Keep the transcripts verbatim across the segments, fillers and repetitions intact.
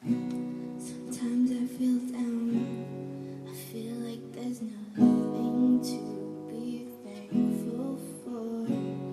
Sometimes I feel down, I feel like there's nothing to be thankful for.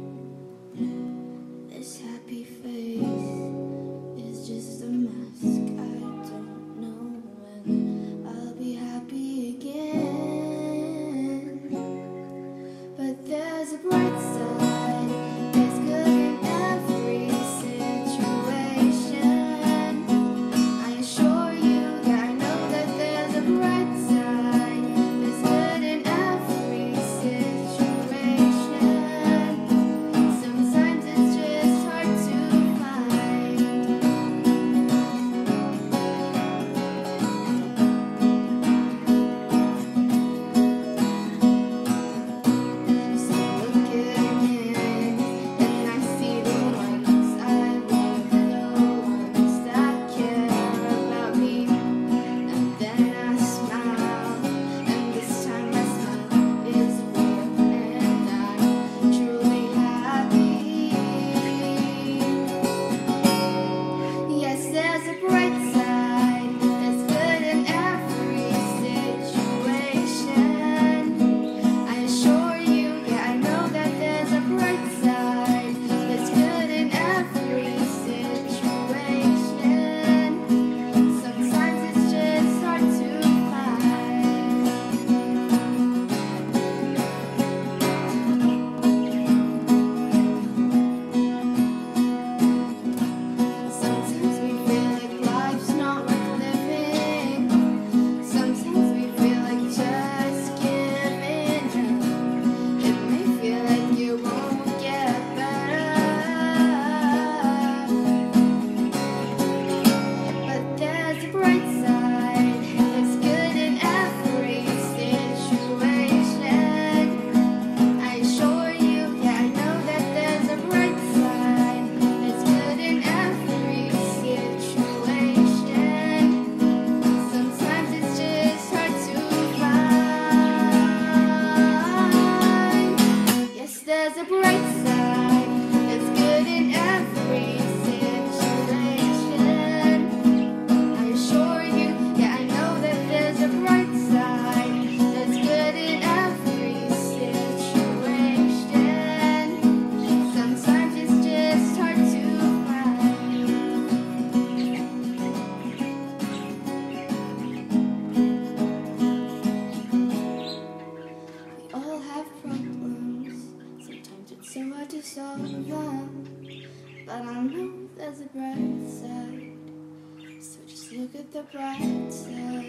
This happy face is just a mask. I don't know when I'll be happy again. But there's a bright side, there's good in every situation. I assure you that I know that there's a bright side, there's good in every situation. Sometimes it's just hard to find. So look again, and I see the ones I love, the ones that care about me. And then I smile, and this time my smile is real, and I'm truly happy. Yes, there's a bright side, there's good in every situation. I assure you, yeah, I know that there's a bright side, there's good in every situation. Sometimes it's just hard to find. Sometimes we feel like life's not worth living. Sometimes we feel like just giving up. It may feel like it won't get better, but there's a bright side, there's good in every situation. I assure you, yeah, I know that there's a bright side, there's good in every situation. Sometimes it's just hard to find. Yes, there's a bright side, there's good in every situation. I assure you, yeah, I know that there's a bright side, there's good in every situation. Sometimes it's just hard to find. We all have problems, sometimes it's so hard to solve them, but I know there's a bright side, so just look at the bright side.